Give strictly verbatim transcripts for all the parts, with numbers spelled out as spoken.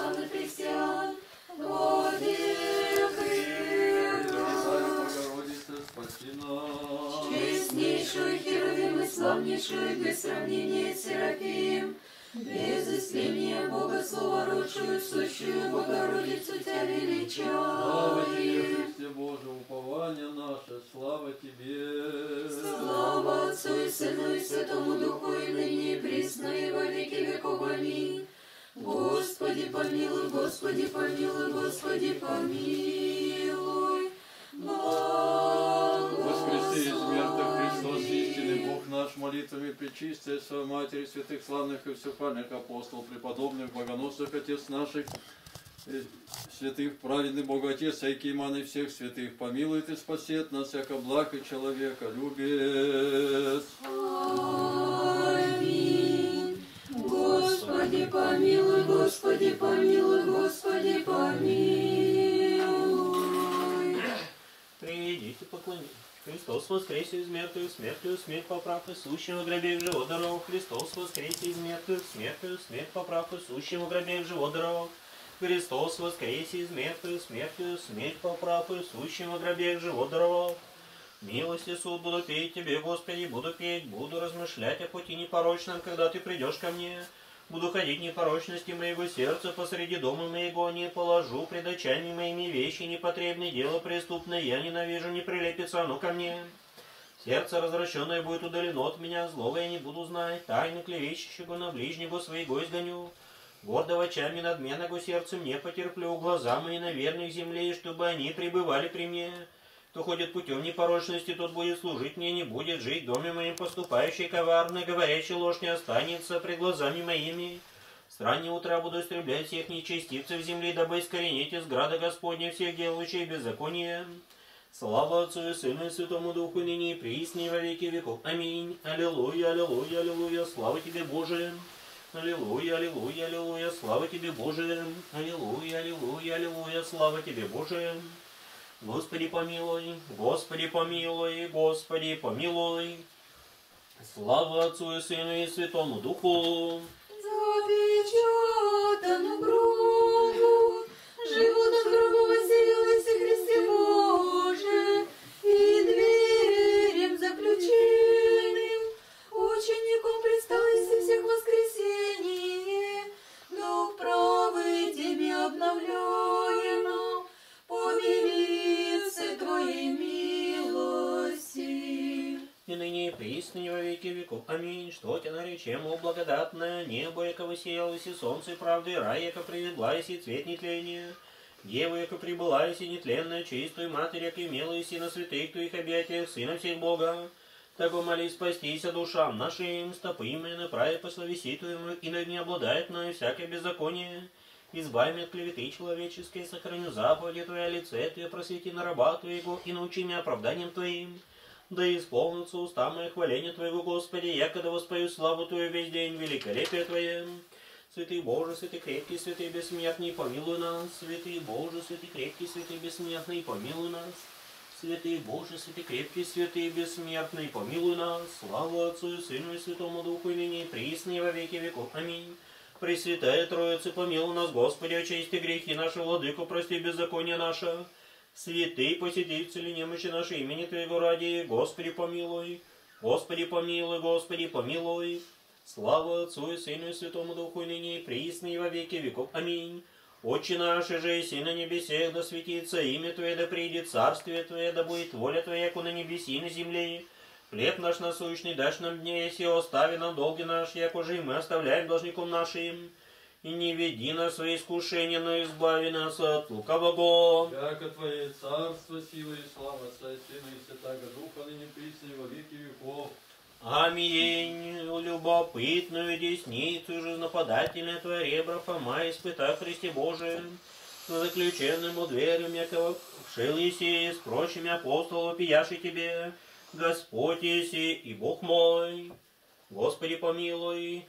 самых христиан, владыка Богородица, спаси нас. честнейшую Херувим и славнейшую без сравнения Серафим, без исцеления Бога Слова родшую, сущую Богородицу Тебя Слава Тебе, величаем. Христе Боже, упование наше, слава Тебе. Слава Отцу и Сыну и Святому Духу, и ныне и присно, и во веки веков. Аминь. Господи помилуй, Господи помилуй, Господи помилуй. Воскреси из мертвых, Христос, истинный Бог наш, молитвами пречистая Своей Матери, святых славных и всепальных апостолов, преподобных, богоносных Отец наших, святых праведный Бог Отец, Айкиман и всех святых, помилует и спасет нас, яко благ и человека любец. Аминь. Господи помилуй, Господи помилуй, Господи помилуй. Придите, поклонитесь. Христос воскресе из мертвых, смертью смерть поправ, и сущим в гробе в живот даровал. Христос воскресе из мертвых, смертью смерть поправ, и сущим в гробе в живот даровал. Христос воскресе из мертвых, смертью смерть поправ, и сущим в гробе в живот даровал. Милость и суд буду петь Тебе, Господи, буду петь, буду размышлять о пути непорочном, когда Ты придешь ко мне. Буду ходить непорочности моего сердца, посреди дома моего не положу пред очами моими вещи непотребные, дело преступное, я ненавижу, не прилепится оно ко мне. Сердце развращенное будет удалено от меня, злого я не буду знать, тайны клевещущего на ближнего своего изгоню. Гордого очами надменного сердцем не потерплю, глаза мои на верных земле, чтобы они пребывали при мне. Кто ходит путем непорочности, тот будет служить мне, не будет жить в доме моим, поступающий коварно, говорящий ложь не останется пред глазами моими. С раннего утра буду истреблять всех нечестивцев земли, дабы искоренить из града Господня всех делающих беззаконие. Слава Отцу и Сыну и Святому Духу, ныне и присно и во веки веков. Аминь. Аллилуйя, аллилуйя, аллилуйя, слава Тебе, Боже. Аллилуйя, аллилуйя, аллилуйя, слава Тебе, Боже. Аллилуйя, аллилуйя, аллилуйя, слава Тебе, Боже. Господи помилуй, Господи помилуй, Господи помилуй. Слава Отцу и Сыну и Святому Духу. Запечатану гробу, живот от гроба воселилась и Христе Боже, и дверем заключенным, учеником предсталось всех воскресенье, дух правый Тебе обновляемо, по милице Твоей милости. И ныне и присно и во веки веков. Аминь. Что Тебя наречем, о благодатное небо, яко воссеялось, и солнце и правды, и рай, яко приведлась, и цвет нетления. Дева, яко прибылась, и нетленная, чистую Матерь, яко имелась, и на святых Твоих объятиях, Сына всех Бога. Того молись спастися душам нашим, стопы мы направи по словеси Твоему, и над не обладает мною всякое беззаконие. Избави меня от клеветы человеческой, сохраню заповеди Твои, лице Твое просвети на раба Твоего, и научи меня оправданием Твоим. Да исполнится уста мои хваления Твоего, Господи, якогда воспою славу Твою весь день, великолепие Твое. Святый Боже, святый крепкий, святый бессмертный, помилуй нас. Святый Боже, святый крепкий, святый бессмертный, помилуй нас. Святый Боже, святый крепкий, святый бессмертный, помилуй нас. Слава Отцу и Сыну и Святому Духу, и ныне и присно и во веки веков. Аминь. Пресвятая Троица, помилуй нас, Господи, очисти грехи наши, Владыку, прости беззаконие наше. Святый, посети цели немощи нашей имени Твоего ради, Господи, помилуй. Господи, помилуй, Господи, помилуй. Слава Отцу и Сыну и Святому Духу, и ныне и присно и во веки веков. Аминь. Отче наш, же и на небесех, да светится имя Твое, да придет царствие Твое, да будет воля Твоя, яко на небеси и на земле. Хлеб наш насущный дашь нам дне, если остави нам долги наши, яко же и мы оставляем должником нашим. И не веди нас в свои искушения, но избави нас от лукавого. Яко Твое царство, сила и слава Отца и Сына и Святаго Духа, ныне присно и во веки веков. Аминь. Любопытную десницу же нападательная Твоя ребра, Фома, испытай Христе Боже. За заключенным у дверям, якого вшил еси, с прочими апостолов пияши Тебе. Господь еси и Бог мой. Господи помилуй.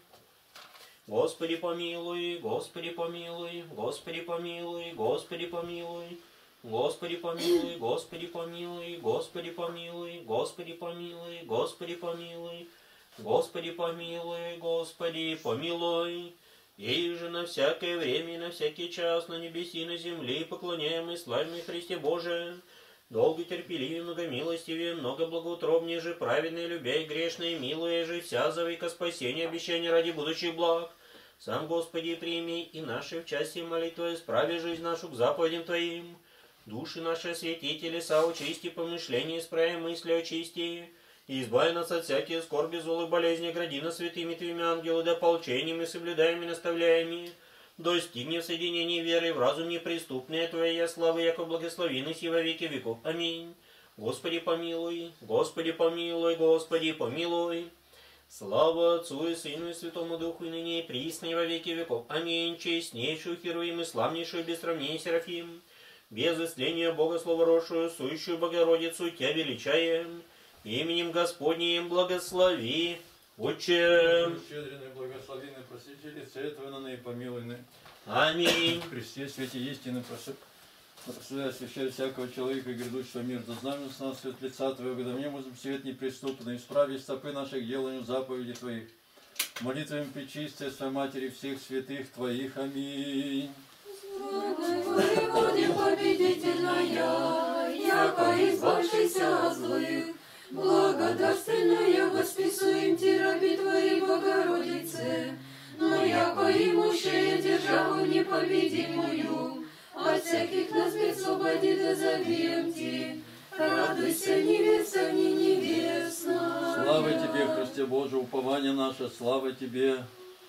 Господи помилуй, Господи помилуй, Господи помилуй, Господи помилуй, Господи помилуй, Господи помилуй, Господи помилуй, Господи помилуй, Господи помилуй, Господи помилуй, Господи помилуй. И же на всякое время и на всякий час на небеси и на земле поклоняем и славим Христе Боже. Долго терпеливее, много милостивее, много благоутробнее же, праведные, любя и грешные, милуя же, вся за века спасения, обещания ради будущих благ. Сам, Господи, прими и наши в части молитвы, исправи жизнь нашу к заповедям Твоим. Души наши освети, телеса очисти, помышления исправи, мысли очисти. И избави нас от всякие скорби, злой болезни, гради нас святыми Твоими ангелы, да ополчениями, соблюдаеми, наставляеми. Достигни в соединении веры в разум неприступная Твоя слава, яко благословенный си во веки веков. Аминь. Господи помилуй, Господи помилуй, Господи помилуй. Слава Отцу и Сыну и Святому Духу, и ныне и присно и во веки веков. Аминь. Честнейшую Херувим и славнейшую без сравнения Серафим, без исцеления Бога словоросшую, сующую Богородицу, Тя величаем, именем Господним благослови. Отче, Щедренный, благословенный, просите лице Твое, и помилуйны. Аминь. В Христе, свете истины, просудай, освящай всякого человека и грядущего мира. Да знамен с нас свет лица Твоего, да мне можем свет неприступный, исправи стопы наших деланию заповеди Твоих. Молитвами пречистая Своей Матери всех святых Твоих. Аминь. Господи, победительная, яко избавшийся от злых, благодарственная восписуем Ти, раби Твоей Богородице, но яко имущая державу непобедимую, от всяких нас освободи, да забьем Ти. Радуйся, невеста, не невестна. Слава Тебе, Христе Боже, упование наше, слава Тебе.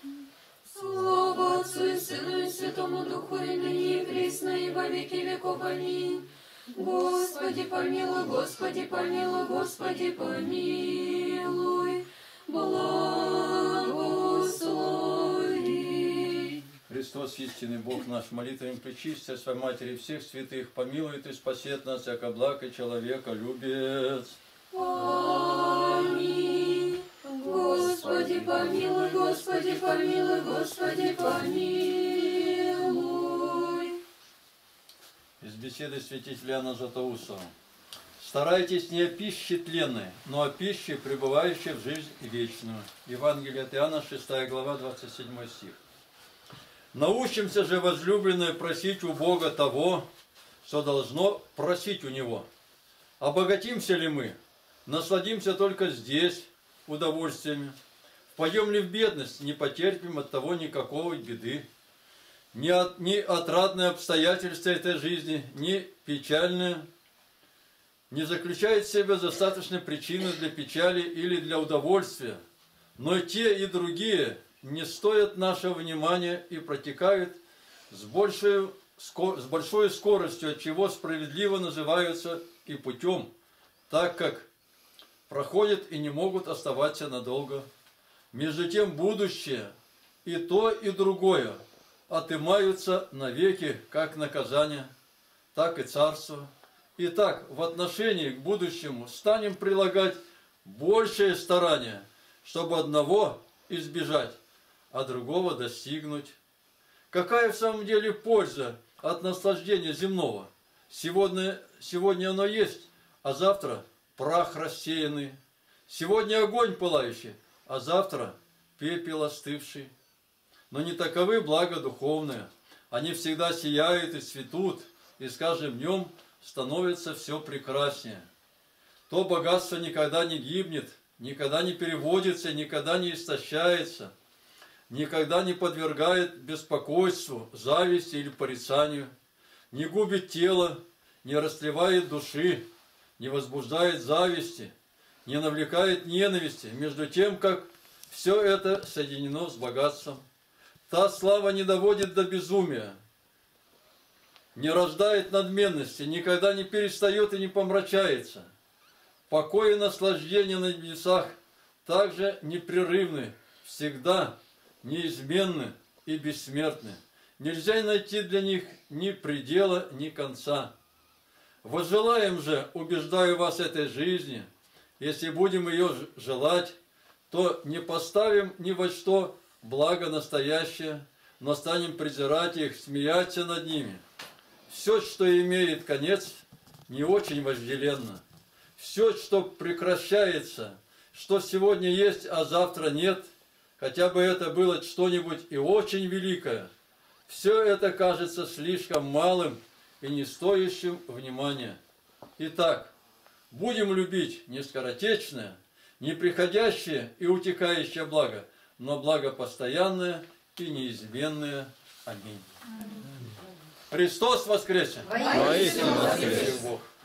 Слава Отцу и Сыну и Святому Духу, и ныне и присно, и во веки веков. Аминь. Господи помилуй, Господи помилуй, Господи помилуй, благослови. Христос, истинный Бог наш, молитвами пречистия Своей Матери всех святых, помилует и спасет нас, яко благ и человека любец. Аминь. Господи помилуй, Господи помилуй, Господи помилуй. Из беседы святителя Иоанна Златоуста. Старайтесь не о пище тленной, но о пище, пребывающей в жизнь вечную. Евангелие от Иоанна, шестая глава, двадцать седьмой стих. Научимся же, возлюбленные, просить у Бога того, что должно просить у Него. Обогатимся ли мы? Насладимся только здесь удовольствиями. Впадем ли в бедность? Не потерпим от того никакого беды. Ни, от, ни отрадные обстоятельства этой жизни, ни печальные не заключают в себе достаточной причины для печали или для удовольствия, но те и другие не стоят нашего внимания и протекают с большой, с большой скоростью, от чего справедливо называются и путем, так как проходят и не могут оставаться надолго. Между тем будущее и то, и другое отымаются навеки, как наказание, так и царство. Итак, в отношении к будущему станем прилагать большее старание, чтобы одного избежать, а другого достигнуть. Какая в самом деле польза от наслаждения земного? Сегодня, сегодня оно есть, а завтра прах рассеянный. Сегодня огонь пылающий, а завтра пепел остывший. Но не таковы блага духовные. Они всегда сияют и цветут, и с каждым днем становится все прекраснее. То богатство никогда не гибнет, никогда не переводится, никогда не истощается, никогда не подвергает беспокойству, зависти или порицанию, не губит тело, не растлевает души, не возбуждает зависти, не навлекает ненависти, между тем, как все это соединено с богатством. Та слава не доводит до безумия, не рождает надменности, никогда не перестает и не помрачается. Покой и наслаждение на небесах также непрерывны, всегда неизменны и бессмертны. Нельзя найти для них ни предела, ни конца. Возжелаем же, убеждаю вас, этой жизни, если будем ее желать, то не поставим ни во что благо настоящее, но станем презирать их, смеяться над ними. Все, что имеет конец, не очень вожделенно. Все, что прекращается, что сегодня есть, а завтра нет, хотя бы это было что-нибудь и очень великое, все это кажется слишком малым и не стоящим внимания. Итак, будем любить не скоротечное, не приходящее и утекающее благо, но благо постоянное и неизменное. Аминь. Христос воскресе! Воистину воскресе! Бог!